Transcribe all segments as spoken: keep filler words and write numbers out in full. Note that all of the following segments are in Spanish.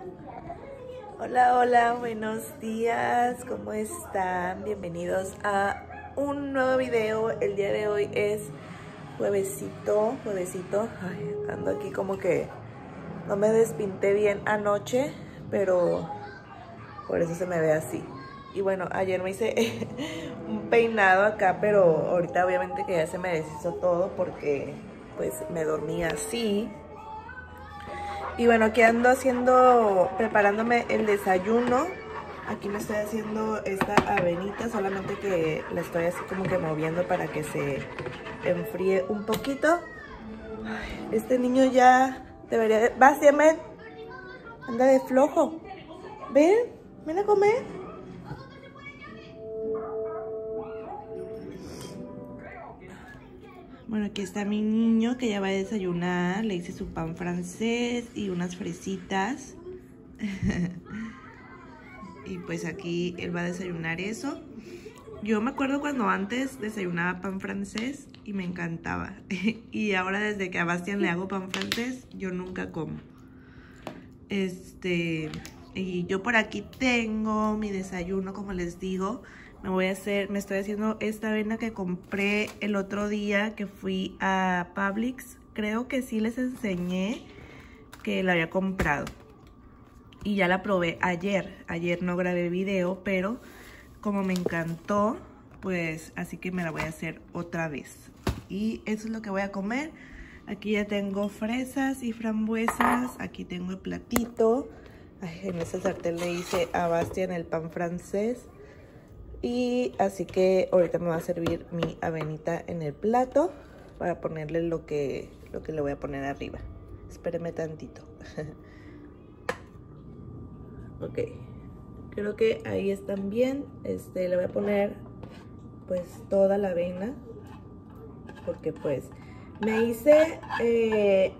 Hola, hola, buenos días, ¿cómo están? Bienvenidos a un nuevo video. El día de hoy es juevesito, juevesito. Ay, ando aquí como que no me despinté bien anoche, pero por eso se me ve así. Y bueno, ayer me hice un peinado acá, pero ahorita obviamente que ya se me deshizo todo porque pues me dormí así. Y bueno, aquí ando haciendo, preparándome el desayuno. Aquí me estoy haciendo esta avenita, solamente que la estoy así como que moviendo para que se enfríe un poquito. Ay, este niño ya debería de... Bastian, ven. Anda de flojo. Ven, ven a comer. Bueno, aquí está mi niño que ya va a desayunar. Le hice su pan francés y unas fresitas. Y pues aquí él va a desayunar eso. Yo me acuerdo cuando antes desayunaba pan francés y me encantaba. Y ahora desde que a Bastian le hago pan francés, yo nunca como. Este, y yo por aquí tengo mi desayuno, como les digo. Me voy a hacer, me estoy haciendo esta avena que compré el otro día que fui a Publix. Creo que sí les enseñé que la había comprado. Y ya la probé ayer. Ayer no grabé video, pero como me encantó, pues así que me la voy a hacer otra vez. Y eso es lo que voy a comer. Aquí ya tengo fresas y frambuesas. Aquí tengo el platito. Ay, en ese sartén le hice a Bastian el pan francés. Y así que ahorita me va a servir mi avenita en el plato para ponerle lo que, lo que le voy a poner arriba. Espéreme tantito. Ok, creo que ahí están bien. Este, le voy a poner pues toda la avena, porque pues me hice eh,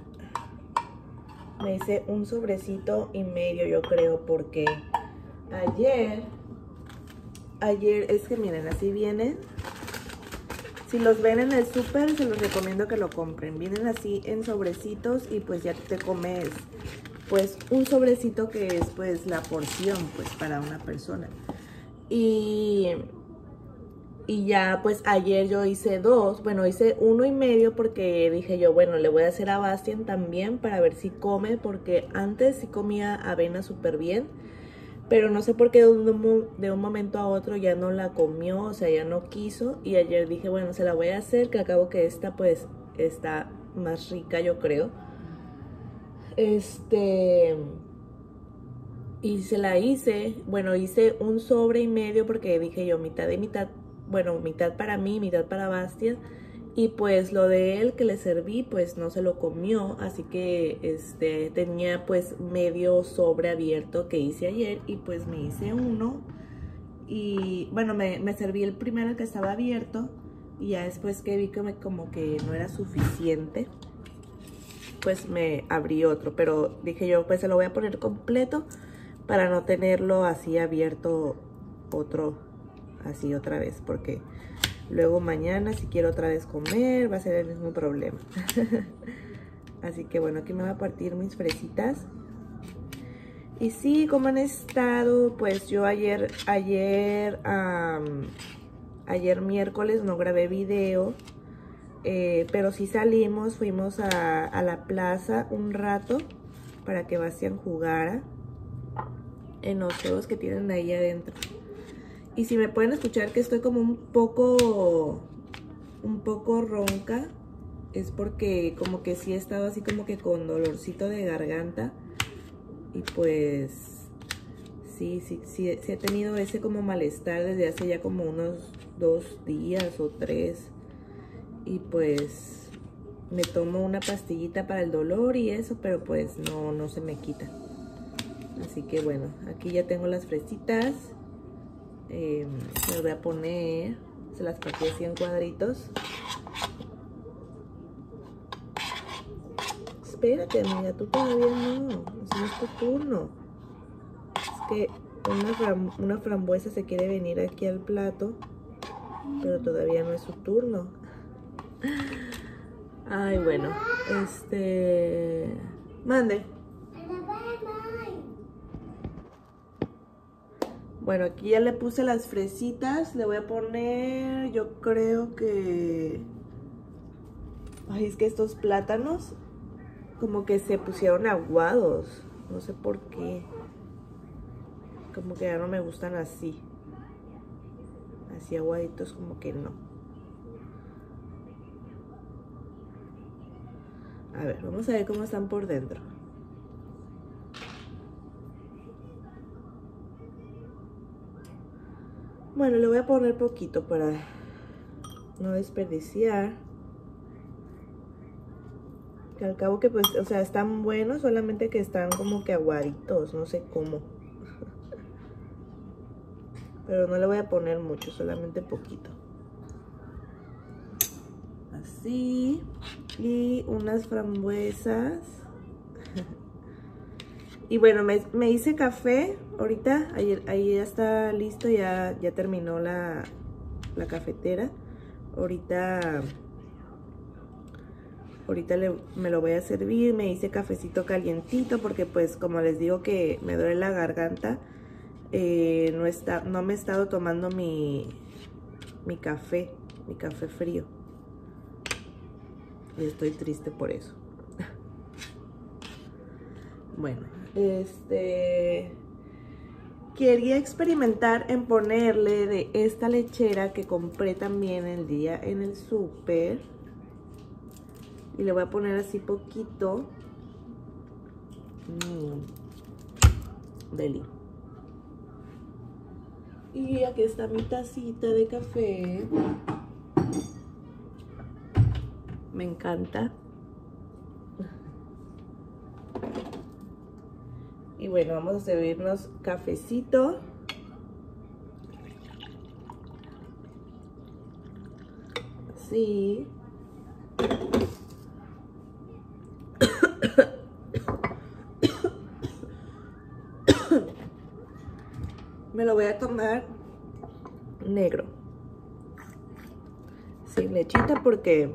me hice un sobrecito y medio, yo creo, porque ayer ayer es que miren, así vienen. Si los ven en el súper, se los recomiendo que lo compren. Vienen así en sobrecitos y pues ya te comes pues un sobrecito que es pues la porción pues para una persona. Y, y ya pues ayer yo hice dos, bueno hice uno y medio porque dije yo, bueno, le voy a hacer a Bastian también para ver si come, porque antes sí comía avena súper bien, pero no sé por qué de un, de un momento a otro ya no la comió, o sea, ya no quiso. Y ayer dije, bueno, se la voy a hacer, que acabo que esta pues está más rica, yo creo. Este... Y se la hice, bueno, hice un sobre y medio porque dije yo, mitad y mitad, bueno, mitad para mí, mitad para Bastian. Y pues lo de él que le serví, pues no se lo comió, así que este tenía pues medio sobre abierto que hice ayer y pues me hice uno. Y bueno, me, me serví el primero, el que estaba abierto, y ya después que vi que me, como que no era suficiente, pues me abrí otro, pero dije yo, pues se lo voy a poner completo para no tenerlo así abierto otro, así otra vez, porque luego mañana si quiero otra vez comer va a ser el mismo problema. Así que bueno, aquí me voy a partir mis fresitas. Y sí, como han estado, pues yo ayer, ayer, um, ayer miércoles no grabé video, eh, pero sí salimos, fuimos a, a la plaza un rato para que Bastian jugara en los juegos que tienen ahí adentro. Y si me pueden escuchar que estoy como un poco, un poco ronca, es porque como que sí he estado así como que con dolorcito de garganta. Y pues sí, sí, sí, sí he tenido ese como malestar desde hace ya como unos dos días o tres. Y pues me tomo una pastillita para el dolor y eso, pero pues no, no se me quita. Así que bueno, aquí ya tengo las fresitas. Eh, las voy a poner, se las partí así en cuadritos. Espérate, amiga, tú todavía no, no es tu turno. Es que una, fram una frambuesa se quiere venir aquí al plato, pero todavía no es su turno. Ay, bueno, este... Mande. Bueno, aquí ya le puse las fresitas. Le voy a poner, yo creo que... Ay, es que estos plátanos como que se pusieron aguados. No sé por qué. Como que ya no me gustan así. Así aguaditos como que no. A ver, vamos a ver cómo están por dentro. Bueno, le voy a poner poquito para no desperdiciar. Que al cabo que pues, o sea, están buenos, solamente que están como que aguaditos, no sé cómo. Pero no le voy a poner mucho, solamente poquito. Así. Y unas frambuesas. Y bueno, me, me hice café ahorita, ahí, ahí ya está listo, ya, ya terminó la, la cafetera. Ahorita, ahorita le, me lo voy a servir, me hice cafecito calientito porque pues como les digo que me duele la garganta, eh, no, está, no me he estado tomando mi, mi café, mi café frío. Y estoy triste por eso. Bueno, este... quería experimentar en ponerle de esta lechera que compré también el día en el súper. Y le voy a poner así poquito. Mm, deli. Y aquí está mi tacita de café. Me encanta. Y bueno, vamos a servirnos cafecito. Así. Me lo voy a tomar negro. Sin lechita porque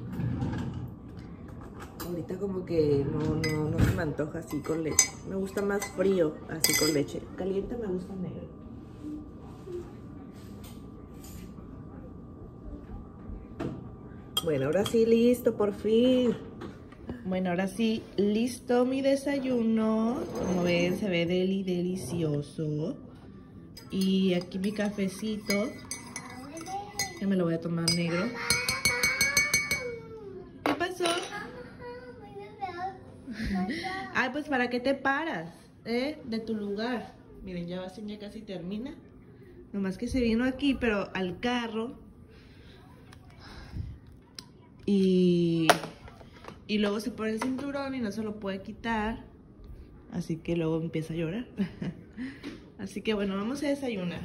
ahorita como que no, no, no se me antoja así con leche. Me gusta más frío así con leche. Caliente me gusta negro. Bueno, ahora sí listo, por fin. Bueno, ahora sí listo mi desayuno. Como ven, se ve deli delicioso. Y aquí mi cafecito. Ya me lo voy a tomar negro. ¿Qué pasó? Ay, pues ¿para qué te paras? ¿Eh? De tu lugar. Miren, ya va, ya casi termina. Nomás que se vino aquí, pero al carro. Y, y luego se pone el cinturón y no se lo puede quitar. Así que luego empieza a llorar. Así que bueno, vamos a desayunar.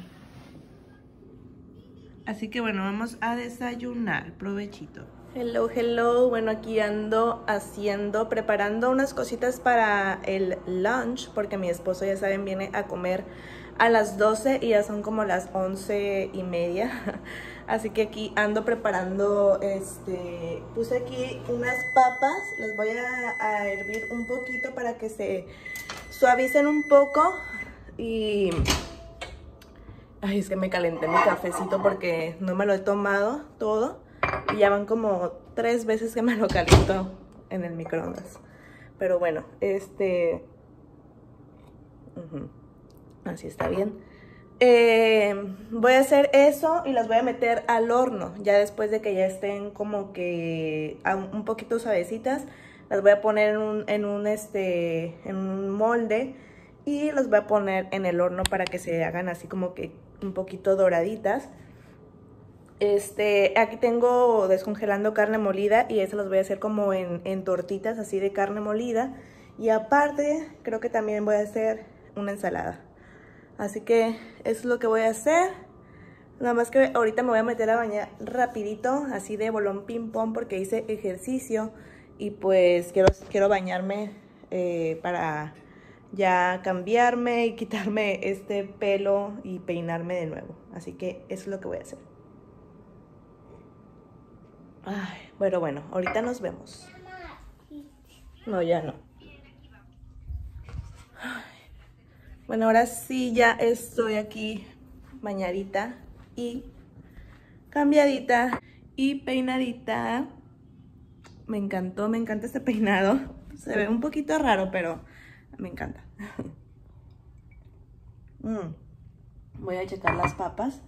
Así que bueno, vamos a desayunar. Provechito. Hello, hello. Bueno, aquí ando haciendo, preparando unas cositas para el lunch, porque mi esposo, ya saben, viene a comer a las doce y ya son como las once y media. Así que aquí ando preparando, este, puse aquí unas papas, las voy a, a hervir un poquito para que se suavicen un poco. Y ay, es que me calenté mi cafecito porque no me lo he tomado todo. Y ya van como tres veces que me lo caliento en el microondas. Pero bueno, este... Uh-huh. Así está bien. Eh, voy a hacer eso y las voy a meter al horno. Ya después de que ya estén como que un poquito suavecitas, las voy a poner en un, en un, este, en un molde. Y las voy a poner en el horno para que se hagan así como que un poquito doraditas. Este, aquí tengo descongelando carne molida y eso los voy a hacer como en, en tortitas así de carne molida. Y aparte, creo que también voy a hacer una ensalada. Así que eso es lo que voy a hacer. Nada más que ahorita me voy a meter a bañar rapidito, así de bolón ping pong, porque hice ejercicio. Y pues quiero, quiero bañarme eh, para ya cambiarme y quitarme este pelo y peinarme de nuevo. Así que eso es lo que voy a hacer. Ay, bueno, bueno, ahorita nos vemos. No, ya no. Ay, Bueno, ahora sí ya estoy aquí bañadita y cambiadita y peinadita. Me encantó, me encanta este peinado. Se ve un poquito raro, pero me encanta. Mm. Voy a checar las papas.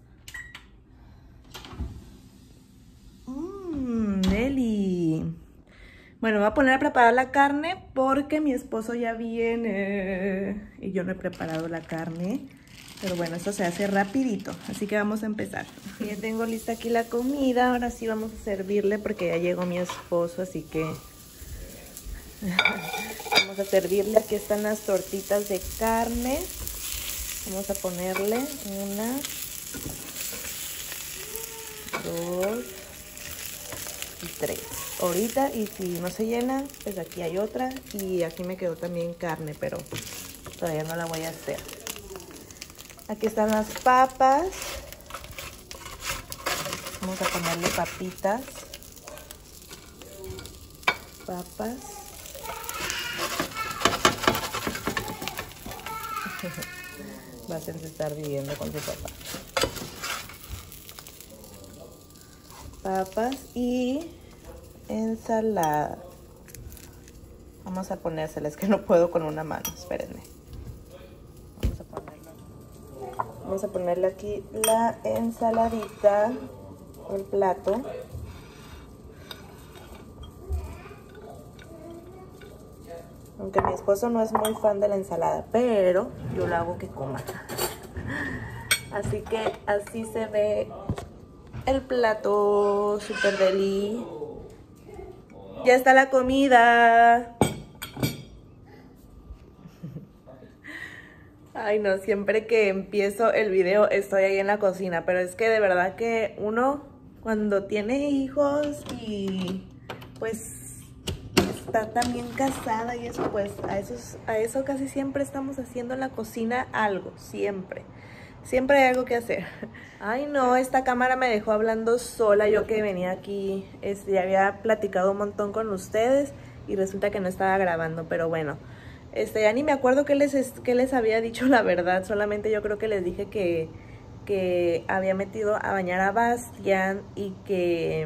Mmm, deli. Bueno, me voy a poner a preparar la carne porque mi esposo ya viene y yo no he preparado la carne. Pero bueno, esto se hace rapidito, así que vamos a empezar. Ya tengo lista aquí la comida, ahora sí vamos a servirle porque ya llegó mi esposo, así que vamos a servirle. Aquí están las tortitas de carne. Vamos a ponerle una, dos y tres. Ahorita, y si no se llena, pues aquí hay otra. Y aquí me quedó también carne, pero todavía no la voy a hacer. Aquí están las papas. Vamos a ponerle papitas. Papas. Va a ser de estar viviendo con su papá. Papas y ensalada. Vamos a ponérselas, que no puedo con una mano. Espérenme. Vamos a ponerlo. Vamos a ponerle aquí la ensaladita, el plato. Aunque mi esposo no es muy fan de la ensalada, pero yo lo hago que coma. Así que así se ve el plato, super deli. Ya está la comida. Ay no, siempre que empiezo el video estoy ahí en la cocina, pero es que de verdad que uno cuando tiene hijos y pues está también casada y eso, pues a, esos, a eso casi siempre estamos haciendo en la cocina algo, siempre. Siempre hay algo que hacer. Ay no, esta cámara me dejó hablando sola, yo que venía aquí, este, ya había platicado un montón con ustedes y resulta que no estaba grabando, pero bueno. Este, ya ni me acuerdo qué les, qué les había dicho la verdad, solamente yo creo que les dije que, que había metido a bañar a Bastian y que...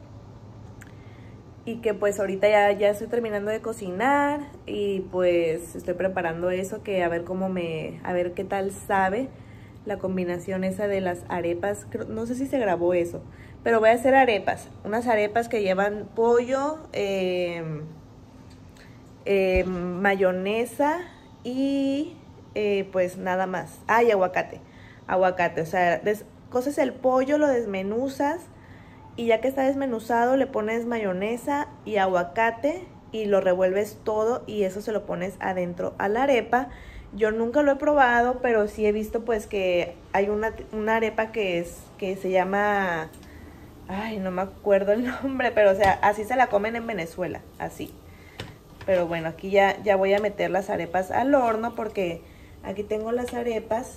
Y que pues ahorita ya, ya estoy terminando de cocinar y pues estoy preparando eso, que a ver cómo me, a ver qué tal sabe la combinación esa de las arepas. No sé si se grabó eso, pero voy a hacer arepas, unas arepas que llevan pollo, eh, eh, mayonesa y eh, pues nada más. Ah, y aguacate, aguacate, o sea, des, coces el pollo, lo desmenuzas. Y ya que está desmenuzado, le pones mayonesa y aguacate y lo revuelves todo y eso se lo pones adentro a la arepa. Yo nunca lo he probado, pero sí he visto pues que hay una, una arepa que es que se llama... Ay, no me acuerdo el nombre, pero o sea, así se la comen en Venezuela, así. Pero bueno, aquí ya, ya voy a meter las arepas al horno porque aquí tengo las arepas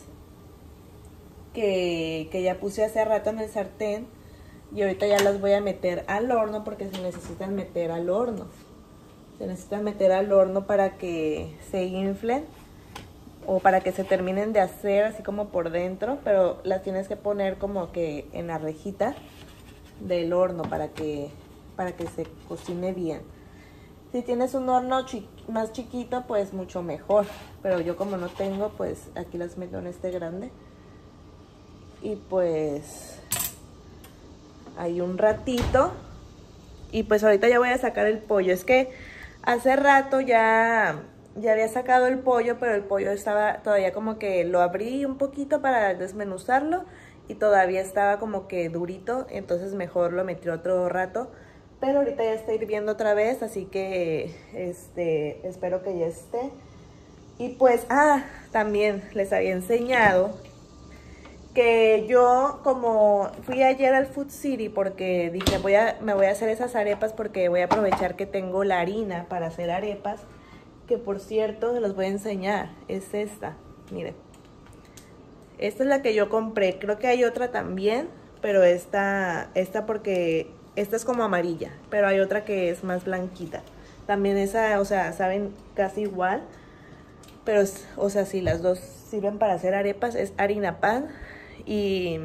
que, que ya puse hace rato en el sartén. Y ahorita ya las voy a meter al horno porque se necesitan meter al horno. Se necesitan meter al horno para que se inflen o para que se terminen de hacer así como por dentro. Pero las tienes que poner como que en la rejita del horno para que, para que se cocine bien. Si tienes un horno chi- más chiquito, pues mucho mejor. Pero yo como no tengo, pues aquí las meto en este grande. Y pues... Ahí un ratito y pues ahorita ya voy a sacar el pollo. Es que hace rato ya, ya había sacado el pollo, pero el pollo estaba todavía como que lo abrí un poquito para desmenuzarlo y todavía estaba como que durito, entonces mejor lo metí otro rato. Pero ahorita ya está hirviendo otra vez, así que este, espero que ya esté. Y pues, ah, también les había enseñado que yo como fui ayer al Food City porque dije voy a, me voy a hacer esas arepas porque voy a aprovechar que tengo la harina para hacer arepas, que por cierto se los voy a enseñar, es esta, miren. Esta es la que yo compré, creo que hay otra también, pero esta, esta porque esta es como amarilla, pero hay otra que es más blanquita. También esa, o sea, saben casi igual. pero, o sea, sí, las dos sirven para hacer arepas. Es harina pan y,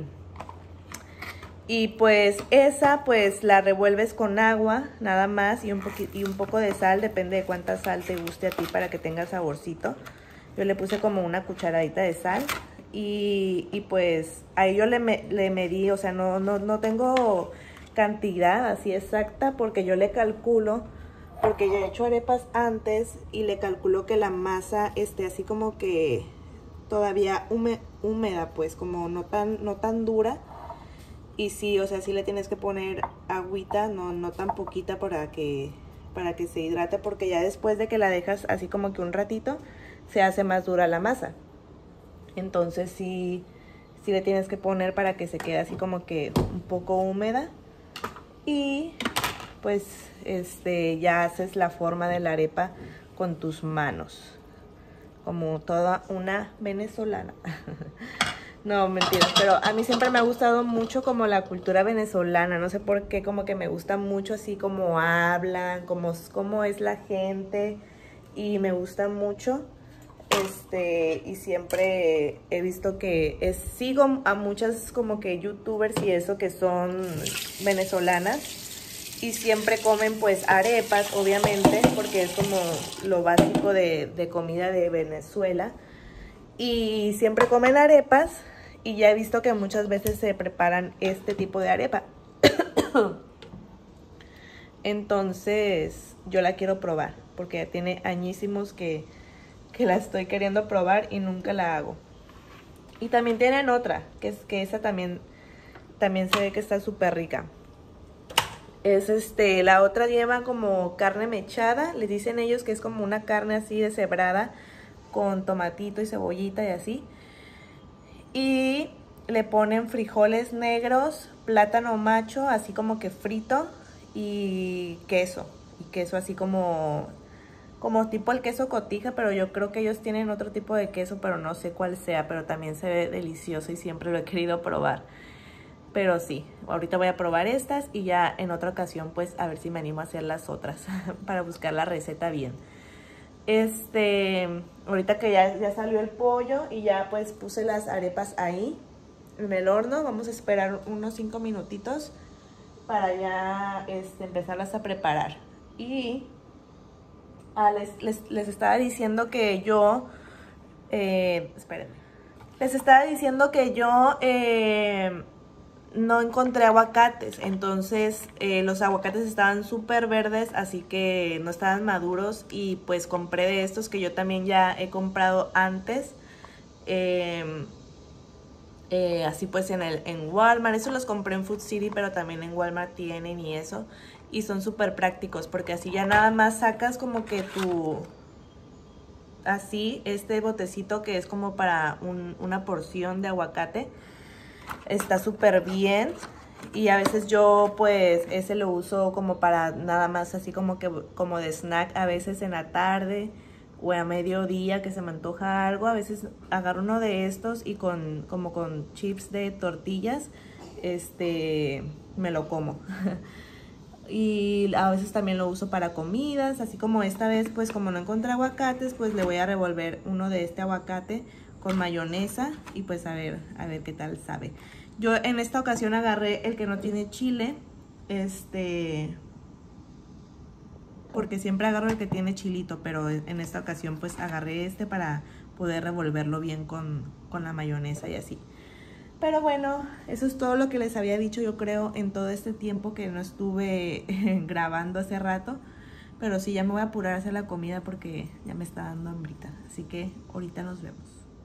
y pues esa pues la revuelves con agua nada más y un, y un poco de sal, depende de cuánta sal te guste a ti para que tenga saborcito. Yo le puse como una cucharadita de sal y, y pues ahí yo le, me, le medí, o sea, no, no, no tengo cantidad así exacta porque yo le calculo, porque yo he hecho arepas antes y le calculo que la masa esté así como que todavía húmeda, pues como no tan, no tan dura. Y sí, o sea, sí le tienes que poner agüita, no, no tan poquita para que, para que se hidrate, porque ya después de que la dejas así como que un ratito, se hace más dura la masa. Entonces sí, sí le tienes que poner para que se quede así como que un poco húmeda. Y pues este ya haces la forma de la arepa con tus manos, como toda una venezolana. No, mentira, pero a mí siempre me ha gustado mucho como la cultura venezolana, no sé por qué, como que me gusta mucho así como hablan, como, como es la gente, y me gusta mucho, este, y siempre he visto que es, sigo a muchas como que youtubers y eso que son venezolanas, y siempre comen pues arepas, obviamente, porque es como lo básico de, de comida de Venezuela. Y siempre comen arepas y ya he visto que muchas veces se preparan este tipo de arepa. Entonces yo la quiero probar porque ya tiene añísimos que, que la estoy queriendo probar y nunca la hago. Y también tienen otra, que es que esa también, también se ve que está súper rica. Es este, la otra lleva como carne mechada, les dicen ellos que es como una carne así deshebrada, con tomatito y cebollita y así. Y le ponen frijoles negros, plátano macho, así como que frito, y queso. Y queso así como, como tipo el queso cotija, pero yo creo que ellos tienen otro tipo de queso, pero no sé cuál sea, pero también se ve delicioso y siempre lo he querido probar. Pero sí, ahorita voy a probar estas y ya en otra ocasión pues a ver si me animo a hacer las otras para buscar la receta bien. Este, ahorita que ya, ya salió el pollo y ya pues puse las arepas ahí en el horno, vamos a esperar unos cinco minutitos para ya este, empezarlas a preparar. Y ah, les, les, les estaba diciendo que yo, eh, espérenme, les estaba diciendo que yo eh, no encontré aguacates, entonces eh, los aguacates estaban súper verdes, así que no estaban maduros, y pues compré de estos que yo también ya he comprado antes, eh, eh, así pues en, el, en Walmart. Eso los compré en Food City, pero también en Walmart tienen y eso, y son súper prácticos porque así ya nada más sacas como que tu, así este botecito que es como para un, una porción de aguacate. Está súper bien, y a veces yo pues ese lo uso como para nada más así como que como de snack, a veces en la tarde o a mediodía que se me antoja algo. A veces agarro uno de estos y con como con chips de tortillas este me lo como. Y a veces también lo uso para comidas, así como esta vez pues como no encontré aguacates, pues le voy a revolver uno de este aguacate con mayonesa y pues a ver, a ver qué tal sabe. Yo en esta ocasión agarré el que no tiene chile, este, porque siempre agarro el que tiene chilito, pero en esta ocasión pues agarré este para poder revolverlo bien con, con la mayonesa y así. Pero bueno, eso es todo lo que les había dicho, yo creo, en todo este tiempo que no estuve grabando hace rato. Pero sí, ya me voy a apurar a hacer la comida porque ya me está dando hambrita. Así que ahorita nos vemos.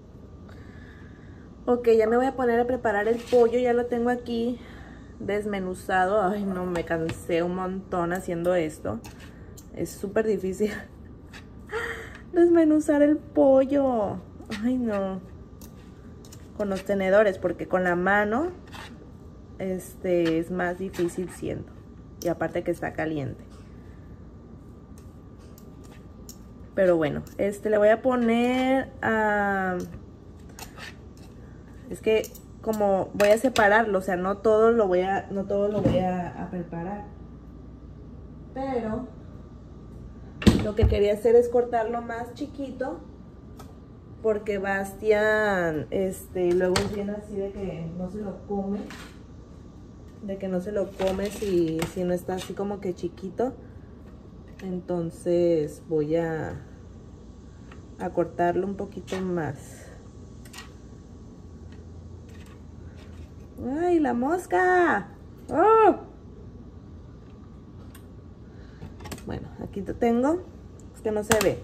Ok, ya me voy a poner a preparar el pollo, ya lo tengo aquí desmenuzado. Ay, no, me cansé un montón haciendo esto. Es súper difícil desmenuzar el pollo. Ay, no. Con los tenedores, porque con la mano este es más difícil siendo. Y aparte que está caliente. Pero bueno, este le voy a poner a... Es que como voy a separarlo, o sea, no todo lo voy a, no todo lo voy a, a preparar. Pero lo que quería hacer es cortarlo más chiquito porque Bastian, este, luego viene así de que no se lo come, de que no se lo come si, si no está así como que chiquito. Entonces voy a, a cortarlo un poquito más. ¡Ay, la mosca! ¡Oh! Bueno, aquí lo tengo, es que no se ve.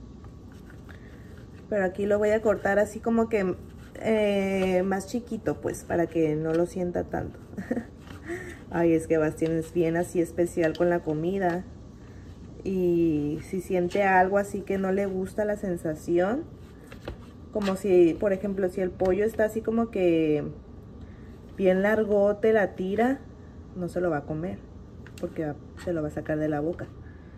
Pero aquí lo voy a cortar así como que eh, más chiquito, pues, para que no lo sienta tanto. Ay, es que Bastian es bien así especial con la comida. Y si siente algo así que no le gusta la sensación, como si, por ejemplo, si el pollo está así como que bien largote, la tira, no se lo va a comer, porque se lo va a sacar de la boca.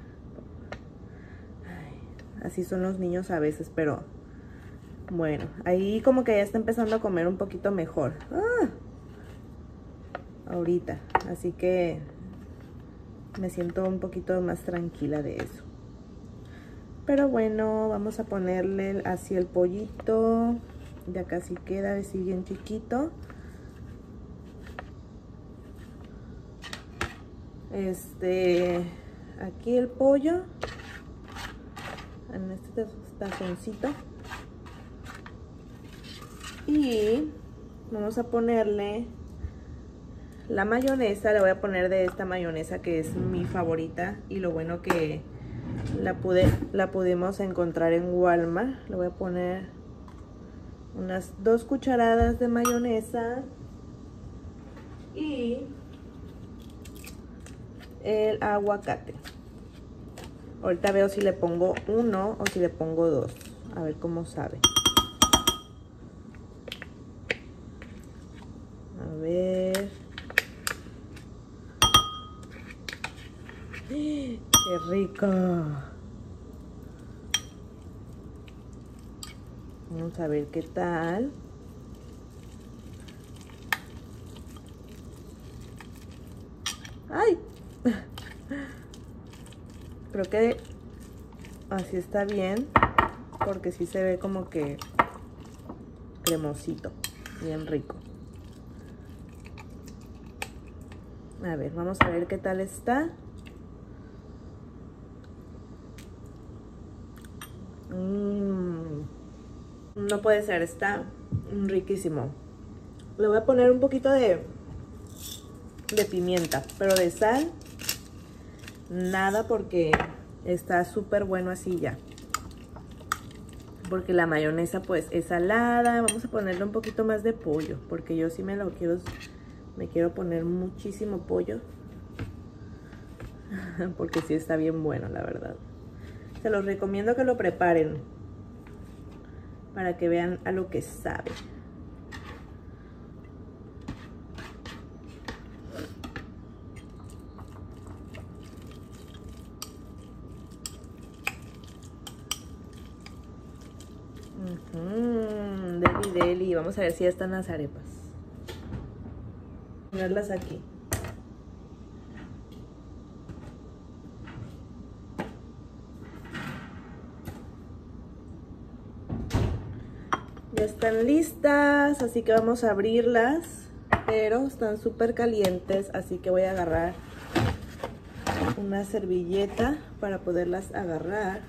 Ay, así son los niños a veces, pero bueno, ahí como que ya está empezando a comer un poquito mejor. Ah, ahorita, así que me siento un poquito más tranquila de eso. Pero bueno, vamos a ponerle así el pollito. Ya casi queda, así bien chiquito. Este, aquí el pollo en este tazoncito. Y vamos a ponerle la mayonesa. Le voy a poner de esta mayonesa que es mi favorita, y lo bueno que la pude la pudimos encontrar en Walmart. Le voy a poner unas dos cucharadas de mayonesa y el aguacate. Ahorita veo si le pongo uno o si le pongo dos, a ver cómo sabe. A ver. ¡Qué rico! Vamos a ver qué tal. ¡Ay! Creo que así está bien, porque sí se ve como que cremosito, bien rico. A ver, vamos a ver qué tal está. Mm, no puede ser, está riquísimo. Le voy a poner un poquito de, de pimienta, pero de sal nada, porque está súper bueno así ya. Porque la mayonesa pues es salada. Vamos a ponerle un poquito más de pollo, porque yo sí me lo quiero, me quiero poner muchísimo pollo. Porque sí está bien bueno, la verdad. Se los recomiendo que lo preparen para que vean a lo que sabe. Uh-huh. Deli, deli. Vamos a ver si ya están las arepas. Ponerlas aquí. Ya están listas, así que vamos a abrirlas, pero están súper calientes, así que voy a agarrar una servilleta para poderlas agarrar.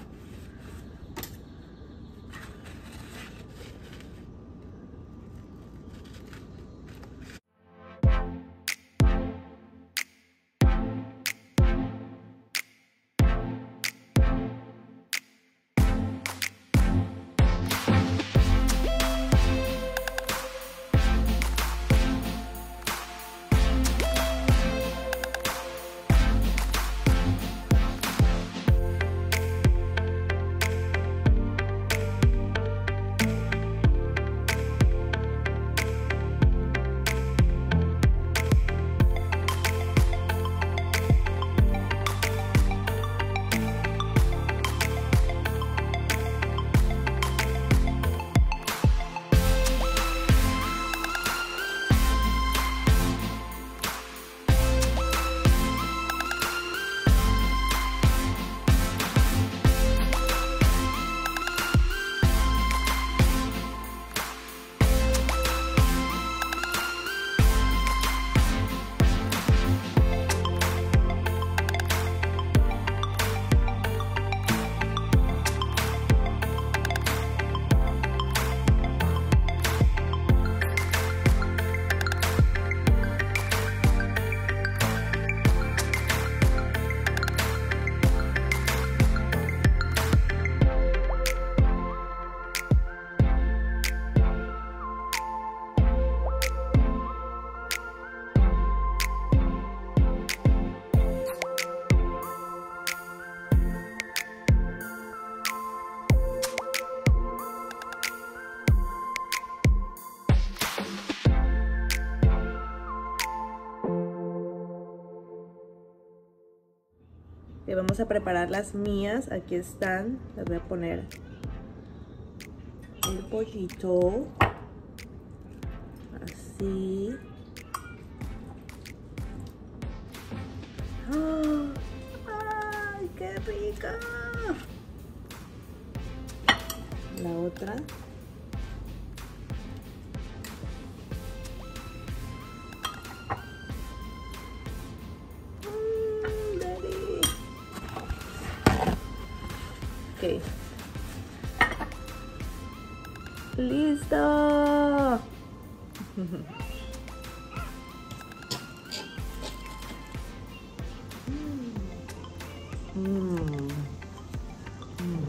vamos a preparar las mías. Aquí están. Les voy a poner el pollito. Así. ¡Oh! ¡Ay, qué rica! La otra. Mm, daddy. Ok. ¡Listo! Mm. Mm.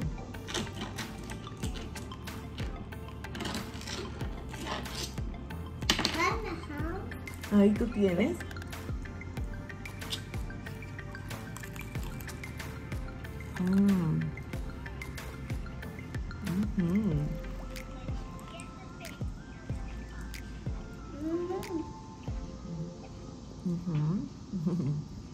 Ahí tú tienes. Mm. Mm-hmm. Mm-hmm.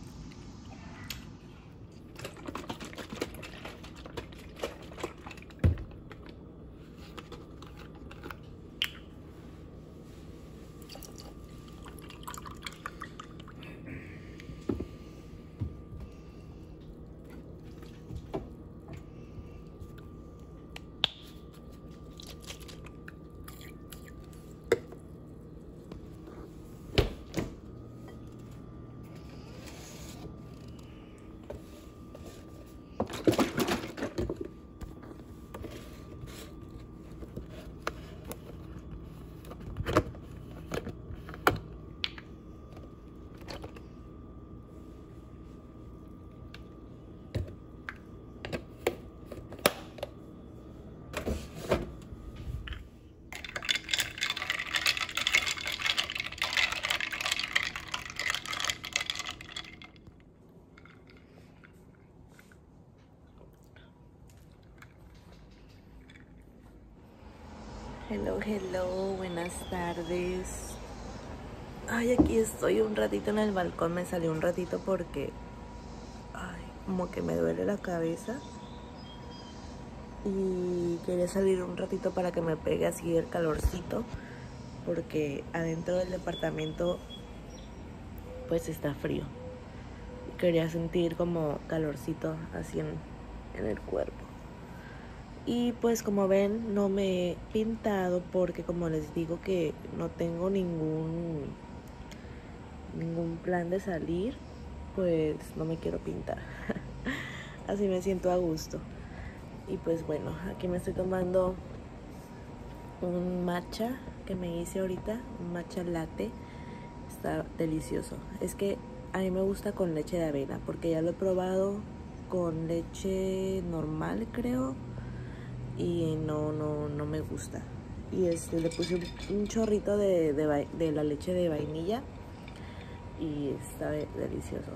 Hello, hello, buenas tardes. Ay, aquí estoy un ratito en el balcón. Me salí un ratito porque ay, como que me duele la cabeza. Y quería salir un ratito para que me pegue así el calorcito, porque adentro del departamento pues está frío. Quería sentir como calorcito así en, en el cuerpo. Y pues como ven, no me he pintado porque, como les digo, que no tengo ningún ningún plan de salir, pues no me quiero pintar. Así me siento a gusto. Y pues bueno, aquí me estoy tomando un matcha que me hice ahorita, un matcha latte. Está delicioso. Es que a mí me gusta con leche de avena, porque ya lo he probado con leche normal, creo, y no, no, no me gusta. Y este, le puse un, un chorrito de, de, de la leche de vainilla y está de, delicioso.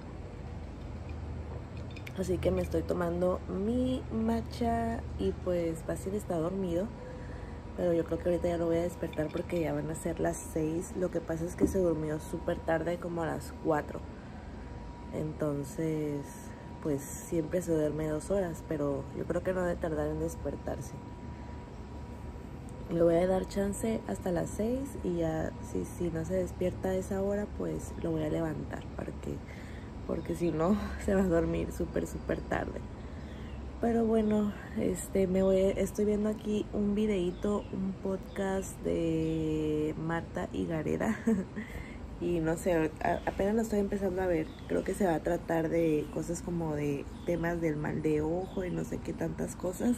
Así que me estoy tomando mi matcha y pues Basil está dormido, pero yo creo que ahorita ya lo voy a despertar porque ya van a ser las seis. Lo que pasa es que se durmió súper tarde, como a las cuatro. Entonces pues siempre se duerme dos horas, pero yo creo que no debe tardar en despertarse. Le voy a dar chance hasta las seis y ya si, si no se despierta a esa hora, pues lo voy a levantar para que, porque si no se va a dormir súper súper tarde. Pero bueno, este me voy, estoy viendo aquí un videíto, un podcast de Marta Higareda. Y no sé, apenas lo estoy empezando a ver. Creo que se va a tratar de cosas como de temas del mal de ojo y no sé qué tantas cosas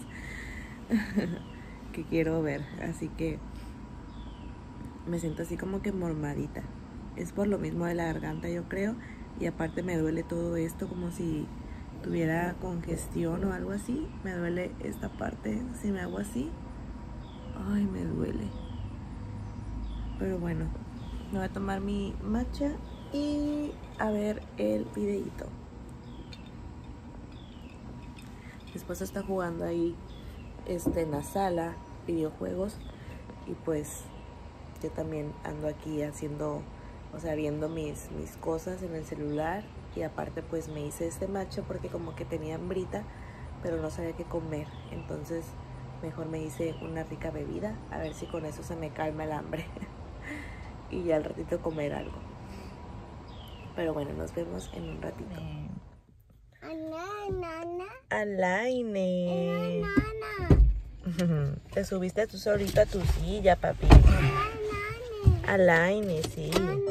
que quiero ver. Así que me siento así como que mormadita. Es por lo mismo de la garganta, yo creo. Y aparte me duele todo esto como si tuviera congestión o algo así. Me duele esta parte. Si me hago así, ay, me duele. Pero bueno, me voy a tomar mi matcha y a ver el videito. Mi esposa está jugando ahí este, en la sala videojuegos y pues yo también ando aquí haciendo, o sea, viendo mis, mis cosas en el celular y aparte pues me hice este matcha porque como que tenía hambrita, pero no sabía qué comer, entonces mejor me hice una rica bebida, a ver si con eso se me calma el hambre y ya al ratito comer algo. Pero bueno, nos vemos en un ratito. Alaine, te subiste tú solito a tu silla, papi. Alaine, sí.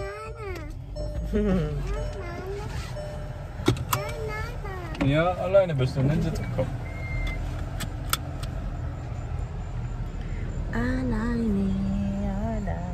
Ja, alleine bist du nicht gekommen. Alaine, Alaine.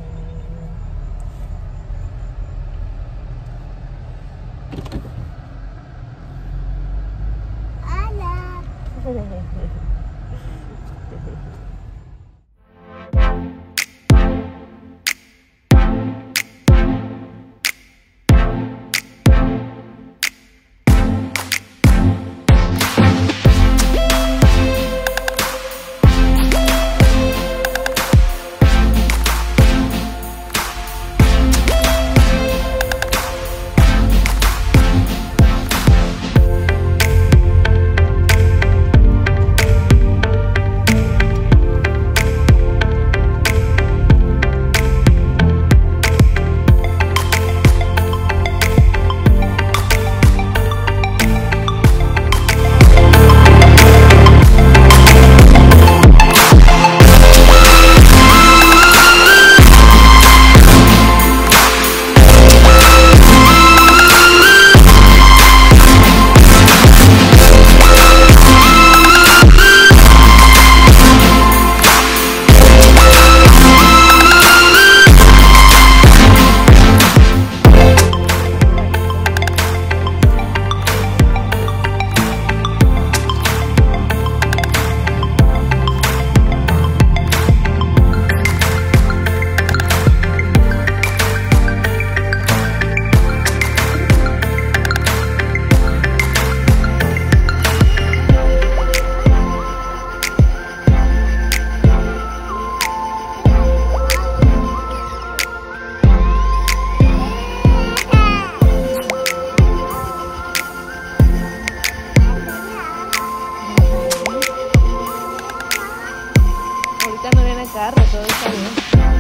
Carro, todo está bien.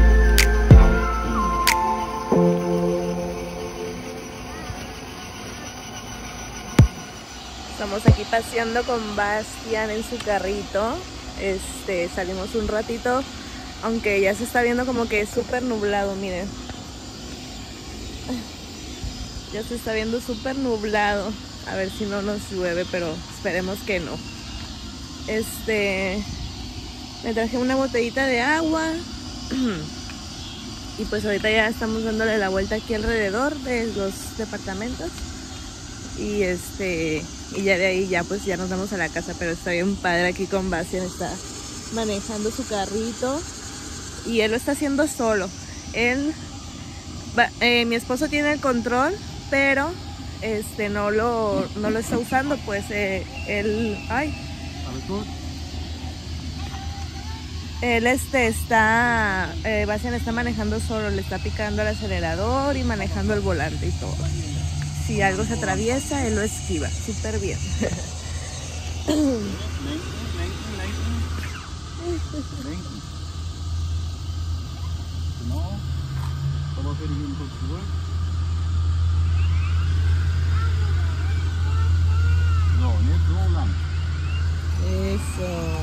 Estamos aquí paseando con Bastian en su carrito. Este, salimos un ratito, aunque ya se está viendo como que es súper nublado, miren. Ya se está viendo súper nublado. A ver si no nos llueve, pero esperemos que no. Este... Me traje una botellita de agua y pues ahorita ya estamos dándole la vuelta aquí alrededor de los departamentos y este y ya de ahí ya pues ya nos vamos a la casa, pero está bien padre aquí con Bastian, está manejando su carrito y él lo está haciendo solo. Él, eh, mi esposo tiene el control, pero este no lo, no lo está usando, pues eh, él, ay. Él este está, eh, Bastian está manejando solo, le está picando el acelerador y manejando el volante y todo. Si algo se atraviesa, él lo esquiva, súper bien. Eso.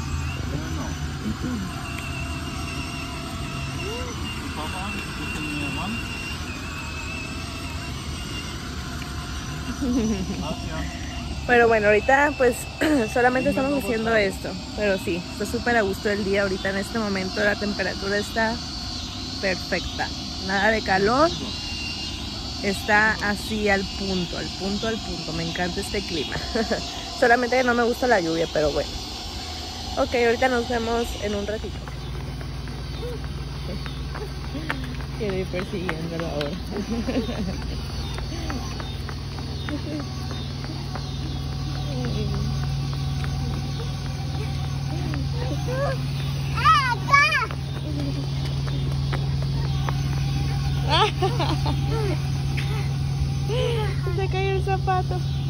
Pero bueno, ahorita pues solamente estamos haciendo esto, pero sí, está súper a gusto el día. Ahorita en este momento la temperatura está perfecta, nada de calor, está así al punto, al punto, al punto. Me encanta este clima. Solamente que no me gusta la lluvia, pero bueno. Ok, ahorita nos vemos en un ratito. Quiero ir persiguiéndolo ahora. Se cayó el rato.